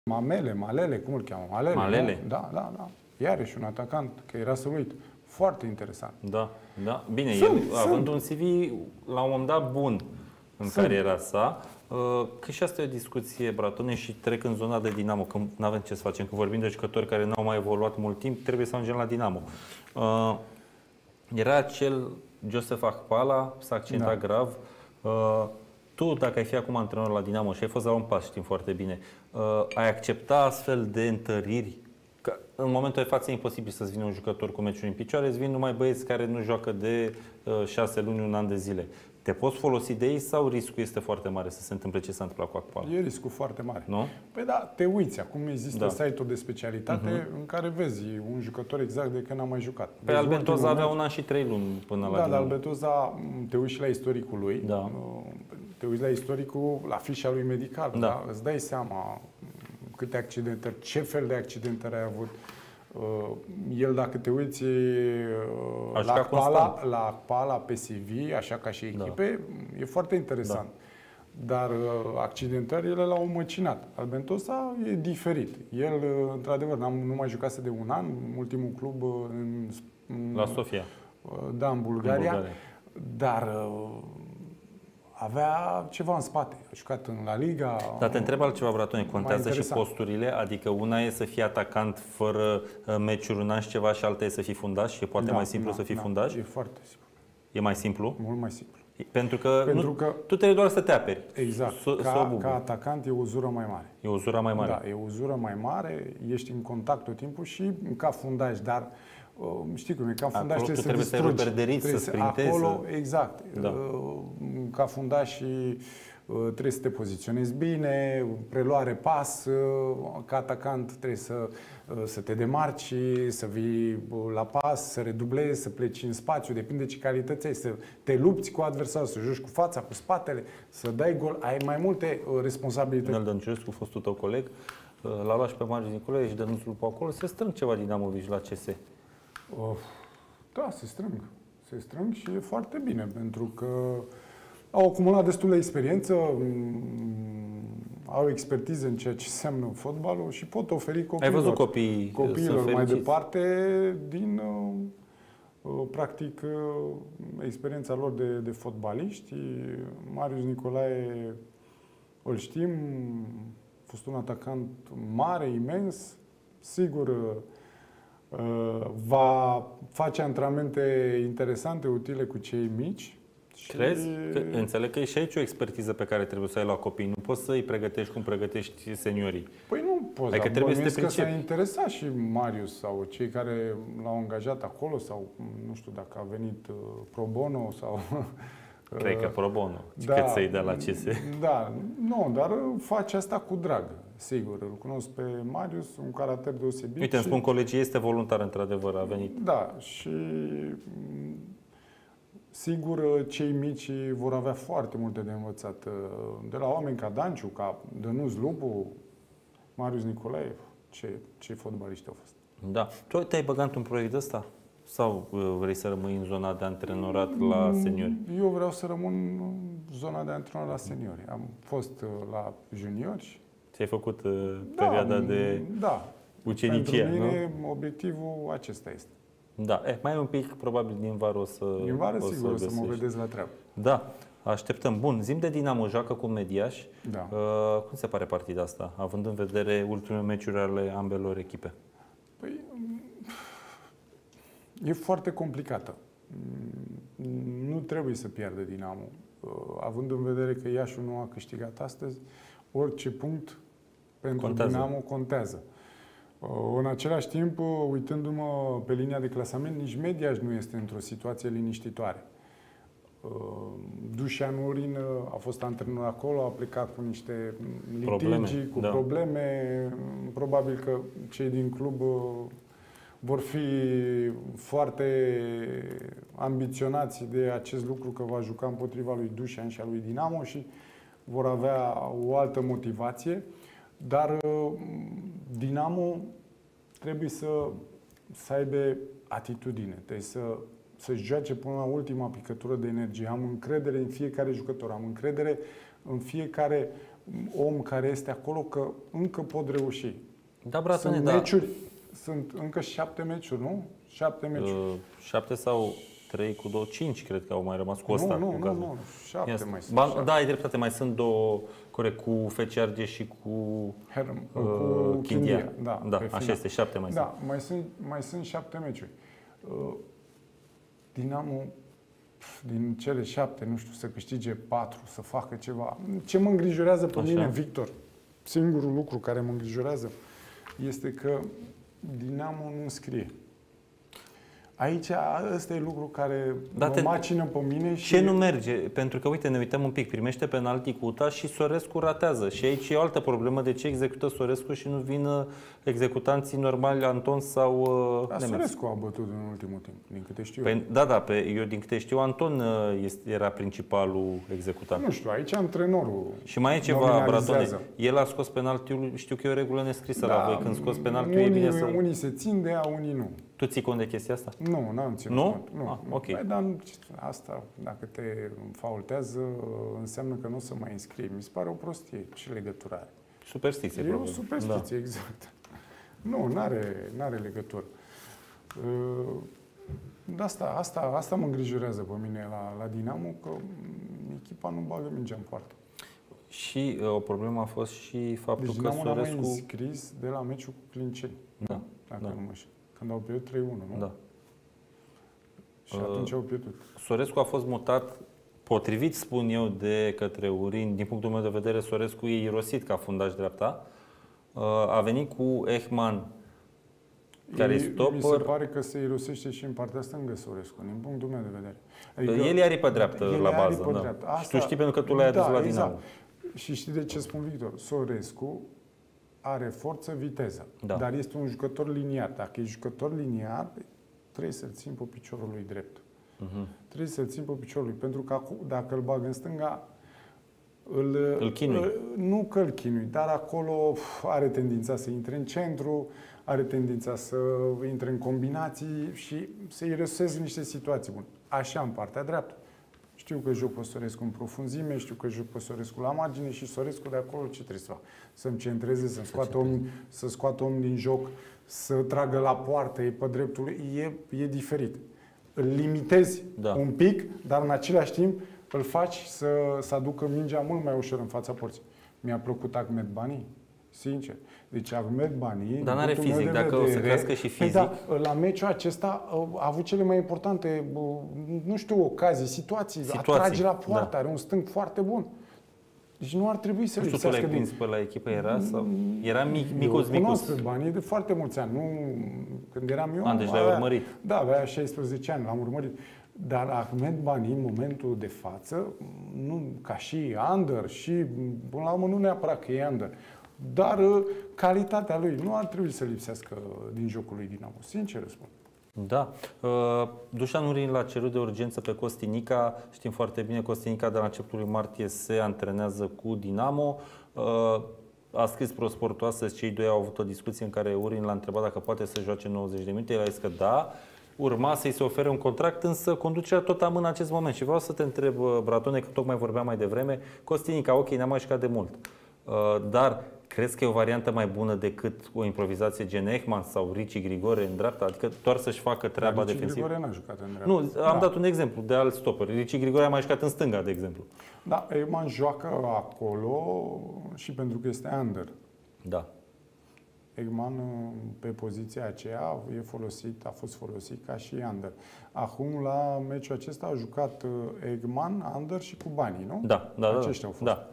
Malele, cum îl cheamă? Malele? Nu? Da. Iarăși un atacant, că era să uit. Foarte interesant. Da. Bine, el având un CV la un moment dat bun în cariera sa, că și asta e o discuție, Bratone, și trec în zona de Dinamo, că nu avem ce să facem. Când vorbim de jucători care n-au mai evoluat mult timp, trebuie să ajungem la Dinamo. Era acel Joseph Akpala, s-a accidentat grav. Tu, dacă ai fi acum antrenor la Dinamo și ai fost la un pas, știm foarte bine, ai accepta astfel de întăriri? Că în momentul de față e imposibil să-ți vină un jucător cu meciuri în picioare, îți vin numai băieți care nu joacă de 6 luni, un an de zile. Te poți folosi de ei sau riscul este foarte mare să se întâmple ce s-a întâmplat cu Akpala? E riscul foarte mare. Nu? Păi da, te uiți. Acum există site-uri de specialitate în care vezi un jucător exact de când n-a mai jucat. Pe Albentoza avea un an și 3 luni până la Dinamo. Da, Albentoza, te uiți și la istoricul lui. Da. Te uiți la istoricul, la fișa lui medical. Da? Îți dai seama câte accidentări, ce fel de accidentări ai avut. El, dacă te uiți la Akpala pe CV, așa ca și echipe, e foarte interesant. Dar accidentările l-au măcinat. Albentosa e diferit. El, într-adevăr, nu mai jucase de un an, ultimul club la Sofia. Da, în Bulgaria. Dar avea ceva în spate. A jucat în La Liga. Dar te întreb altceva, Bratone, contează și posturile? Adică una e să fii atacant fără meciuri un an și ceva și alta e să fii fundaș și e poate mai simplu să fii fundaș? E foarte simplu. E mai simplu? Mult mai simplu. Pentru că tu trebuie doar să te aperi. Exact. Ca atacant e o uzură mai mare. E o uzură mai mare. Da, e o uzură mai mare, ești în contact tot timpul și ca fundaș, dar știi cum e, ca fundaș acolo trebuie să rupi perderiți, să sprintezi. Acolo, exact. Da. Ca fundaș și trebuie să te poziționezi bine, preluare pas, ca atacant trebuie să te demarci, să vii la pas, să redublezi, să pleci în spațiu, depinde ce calități ai, să te lupți cu adversarul, să joci cu fața, cu spatele, să dai gol, ai mai multe responsabilități. Nel Dăncescu, fostul tău coleg, l-a luat și pe Marius Nicolae și Dănuțul pe acolo, se strâng ceva Dinamovici la CS. Da, se strâng și e foarte bine, pentru că au acumulat destul de experiență, au expertiză în ceea ce înseamnă fotbalul și pot oferi copiilor. Ai văzut copiilor mai departe din practic experiența lor de fotbaliști. Marius Nicolae, îl știm, a fost un atacant mare, imens, sigur va face antrenamente interesante, utile cu cei mici. Crezi? Înțeleg că e și aici o expertiză pe care trebuie să ai la copii. Nu poți să îi pregătești cum pregătești seniorii. Păi nu poți. Adică trebuie să te pricepi. Că s-a interesat și Marius sau cei care l-au angajat acolo sau nu știu dacă a venit pro bono sau... Cred că pro bono. Cât să-i dea la CS. Da, nu, dar face asta cu drag. Sigur, îl cunosc pe Marius, un caracter deosebit. Uite, îmi spun colegii, este voluntar, într-adevăr, a venit. Da, și sigur, cei mici vor avea foarte multe de învățat. De la oameni ca Danciu, ca Dănuț Lupu, Marius Nicolae, ce fotbaliști au fost. Da. Tu te-ai băgat într-un proiect ăsta? Sau vrei să rămâi în zona de antrenorat la seniori? Eu vreau să rămân în zona de antrenorat la seniori. Am fost la juniori. Ți-ai făcut perioada de ucenicie, pentru mine, obiectivul acesta este. Da, mai un pic, probabil din vară o să din vară, sigur, o să mă vedeți la treabă. Da, așteptăm. Bun, zi-mi de Dinamo, joacă cu Mediaș. Da. Cum se pare partida asta, având în vedere ultimele meciuri ale ambelor echipe? Păi, e foarte complicată. Nu trebuie să piardă Dinamo. Având în vedere că Iașul nu a câștigat astăzi, orice punct pentru Dinamo contează. În același timp, uitându-mă pe linia de clasament, nici Mediaș nu este într-o situație liniștitoare. Dușan Urin a fost antrenor acolo, a plecat cu niște litigi, cu probleme. Probabil că cei din club vor fi foarte ambiționați de acest lucru, că va juca împotriva lui Dușan și a lui Dinamo și vor avea o altă motivație. Dar Dinamo trebuie să aibă atitudine, trebuie să-și joace până la ultima picătură de energie. Am încredere în fiecare jucător, am încredere în fiecare om care este acolo că încă pot reuși. Da, Bratone, sunt meciuri, sunt încă 7 meciuri, nu? 7 meciuri. 7 sau 3 cu 2, 5 cred că au mai rămas cu ăsta. Nu, 7 mai sunt. Da, ai dreptate, mai sunt două, corect, cu FC Argeș și cu Chindia. Da, așa este, 7 mai sunt. Da, mai sunt 7 meciuri. Dinamo, din cele 7, nu știu, să câștige 4, să facă ceva. Ce mă îngrijorează pe mine, Victor, singurul lucru care mă îngrijorează este că Dinamo nu scrie. Aici, ăsta e lucru care mă macină pe mine. Și ce nu merge? Pentru că, uite, ne uităm un pic, primește penalti cu UTA și Sorescu ratează. Și aici e o altă problemă, de ce execută Sorescu și nu vin executanții normali, Anton sau Sorescu a bătut în ultimul timp, din câte știu. Eu din câte știu, Anton era principalul executant. Nu știu, aici antrenorul. Și mai e ceva, Bratone, el a scos penaltiul, știu că e o regulă nescrisă la voi, când scos penaltiul e bine să... Unii se țin de ea, unii nu. Tu ții cont de chestia asta? Nu, n-am ținut cont. Nu? Ok. Păi, dar asta, dacă te faultează, înseamnă că nu o să mai înscrii. Mi se pare o prostie. Ce legătură are? Superstiție, probabil. E o superstiție, exact. Nu, n-are legătură. De asta mă îngrijorează pe mine la Dinamo, că echipa nu bagă mingea în poartă. Și o problemă a fost și faptul că Dinamo Sorescu... Dinamo n-a mai înscris de la meciul cu Clinceni. Da. Dacă nu mă știu. Când au pierdut 3-1, nu? Da. Și atunci au pierdut. Sorescu a fost mutat, potrivit, spun eu, de către Urin. Din punctul meu de vedere, Sorescu e irosit ca fundaș dreapta. A venit cu Ehman, care e stopper. Mi se pare că se irosește și în partea stângă Sorescu, din punctul meu de vedere. Adică el i-a pe dreaptă la bază. Da. Asta, tu știi pentru că tu l-ai adus la Dinamo. Și știi de ce spun, Victor? Sorescu are forță, viteză, dar este un jucător liniar. Dacă e jucător liniar, trebuie să-l țin pe piciorul lui drept. Trebuie să-l țin pe piciorul lui, pentru că dacă îl bag în stânga, îl chinui. Nu că îl chinui, dar acolo are tendința să intre în centru, are tendința să intre în combinații și să irosesc niște situații bune. Așa în partea dreaptă. Știu că joc pe Sorescu în profunzime, știu că joc pe Sorescu la margine și Sorescu de acolo ce trebuie să facă? Să-mi centreze, să scoată omul din joc, să tragă la poartă, e pe dreptul, e diferit. Îl limitezi un pic, dar în același timp îl faci să aducă mingea mult mai ușor în fața porții. Mi-a plăcut Ahmed Bani, sincer. Deci Ahmed Bani... Dar n-are fizic, dacă o să crească și fizic... la meciul acesta a avut cele mai importante, nu știu, ocazii, situații. Atrage la poartă, are un stâng foarte bun. Deci nu ar trebui să lipsească... Nu știu, tu l-ai prins pe la echipă, era micus? Eu cunosc pe Bani de foarte mulți ani. Când eram eu... Deci l-ai urmărit. Da, avea 16 ani, l-am urmărit. Dar Ahmed Bani, în momentul de față, nu, ca și under, și până la urmă nu neapărat că e under, dar calitatea lui nu ar trebui să lipsească din jocul lui Dinamo. Sincer spun. Da. Dușan Urin l-a cerut de urgență pe Costinica. Știm foarte bine, Costinica de la începutul lui martie se antrenează cu Dinamo. A scris ProSportul astăzi, cei doi au avut o discuție în care Urin l-a întrebat dacă poate să joace 90 de minute. El a zis că da. Urma să-i se ofere un contract, însă conducerea tot amână în acest moment. Și vreau să te întreb, Bratone, că tocmai vorbeam mai devreme, Costinica, ok, n-a mai jucat de mult, dar crezi că e o variantă mai bună decât o improvizație gen Ehman sau Ricci Grigore în dreapta? Adică doar să-și facă treaba defensivă? Ricci Grigore n-a jucat în dreapta. Nu, am dat un exemplu de alt stopper. Ricci Grigore a mai jucat în stânga, de exemplu. Da, Ehman joacă acolo și pentru că este under. Da. Ehman pe poziția aceea a fost folosit ca și under. Acum la meciul acesta a jucat Ehman, under și cu Bani, nu? Da. Aceștia au fost. Da.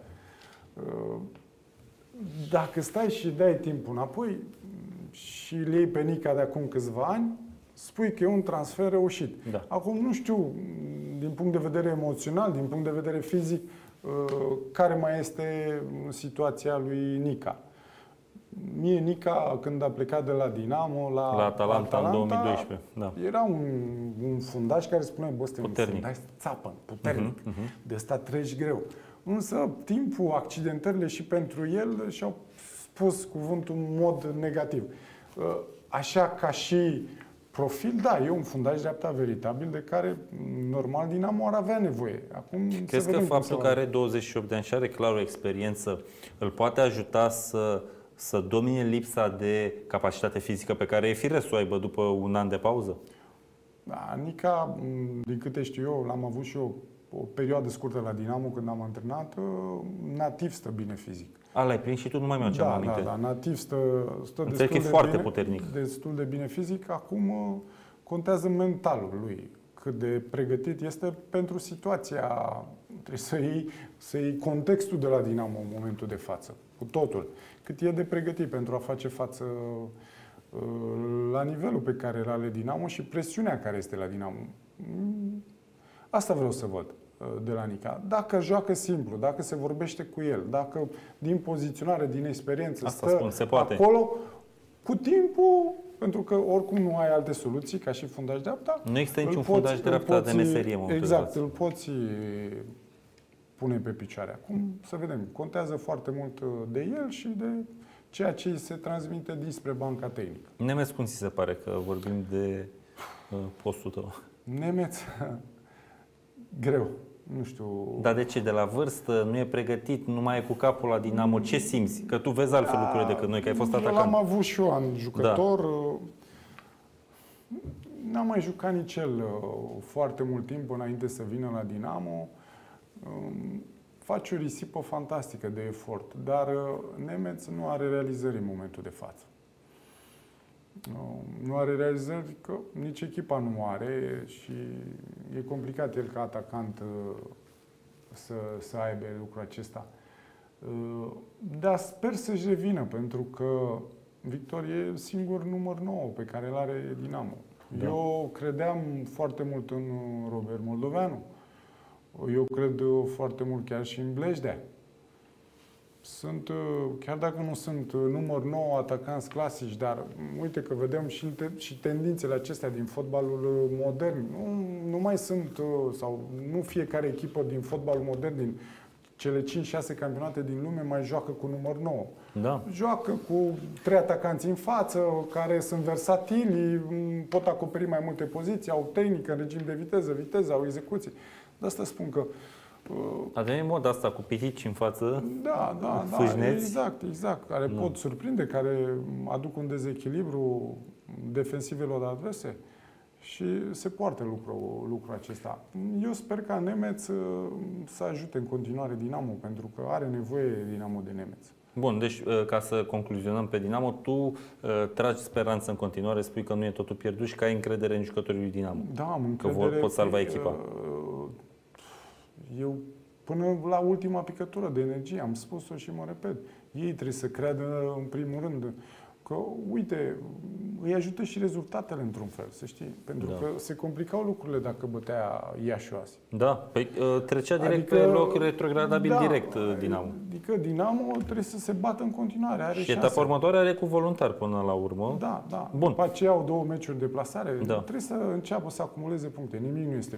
Dacă stai și dai timpul înapoi și îl iei pe Nica de acum câțiva ani, spui că e un transfer reușit. Da. Acum nu știu, din punct de vedere emoțional, din punct de vedere fizic, care mai este situația lui Nica. Mie Nica, când a plecat de la Dinamo la Atalanta în 2012, era un fundaș care spune, bă, este un fundaș țapăn, puternic, de ăsta treci greu. Însă timpul, accidentările și pentru el și-au spus cuvântul în mod negativ. Așa ca și Profil, da, e un fundaș dreapta veritabil de care normal Dinamo ar avea nevoie. Acum crezi că faptul că are 28 de ani și are clar o experiență îl poate ajuta să domine lipsa de capacitate fizică pe care e firesc să o aibă după un an de pauză? Da, Nica, din câte știu eu, l-am avut și eu o perioadă scurtă la Dinamo când am antrenat, nativ stă bine fizic. L-ai prins și tu, nu mai mi-am aminte. Da, nativ stă destul de bine fizic. Acum contează mentalul lui, cât de pregătit este pentru situația. Trebuie să iei contextul de la Dinamo în momentul de față, cu totul. Cât e de pregătit pentru a face față la nivelul pe care îl are Dinamo și presiunea care este la Dinamo. Asta vreau să văd de la Nica. Dacă joacă simplu, dacă se vorbește cu el, dacă din poziționare, din experiență se poate. Acolo, cu timpul, pentru că oricum nu ai alte soluții ca și fundaș dreapta. Nu există niciun fundaș dreapta de meserie. Exact, îl poți pune pe picioare. Acum să vedem. Contează foarte mult de el și de ceea ce se transmite dinspre banca tehnică. Nemeț, cum ți se pare că vorbim de postul tău? Nemeț, greu. Nu știu. Dar de ce? De la vârstă? Nu e pregătit? Nu mai e cu capul la Dinamo? Ce simți? Că tu vezi altfel lucrurile decât noi, că ai fost atacant. L-am avut și eu an jucător. N-am mai jucat nici el foarte mult timp înainte să vină la Dinamo. Face o risipă fantastică de efort, dar Nemeț nu are realizări în momentul de față. Nu are realizări că nici echipa nu are și e complicat el ca atacant să aibă lucrul acesta. Dar sper să-și revină, pentru că Victor e singur număr 9 pe care îl are Dinamo. Da. Eu credeam foarte mult în Robert Moldoveanu. Eu cred foarte mult chiar și în Blejdea. Chiar dacă nu sunt număr 9 atacanți clasici, dar uite că vedem și tendințele acestea din fotbalul modern. Nu mai sunt, sau nu fiecare echipă din fotbalul modern, din cele 5-6 campionate din lume, mai joacă cu număr 9. Da. Joacă cu 3 atacanți în față, care sunt versatili, pot acoperi mai multe poziții, au tehnică în regim de viteză, au execuții. De asta spun că a devenit moda asta cu pitici în față, fâșneți. Exact. Care pot surprinde, care aduc un dezechilibru defensivelor adverse și se poartă lucrul acesta. Eu sper ca Nemeț să ajute în continuare Dinamo, pentru că are nevoie Dinamo de Nemeț. Bun, deci ca să concluzionăm pe Dinamo, tu tragi speranță în continuare, spui că nu e totul pierdut și că ai încredere în jucătorii lui Dinamo. Da, am încredere. Că pot salva echipa. Eu, până la ultima picătură de energie, am spus-o și mă repet, ei trebuie să creadă în primul rând că, uite, îi ajută și rezultatele într-un fel, să știi. Pentru că se complicau lucrurile dacă bătea Iașiul azi. Da, păi trecea direct pe loc retrogradabil direct Dinamo. Adică Dinamo trebuie să se bată în continuare, are și etapa următoare are cu voluntar până la urmă. Da. Bun. După aceea au 2 meciuri de plasare, trebuie să înceapă să acumuleze puncte. Nimic nu este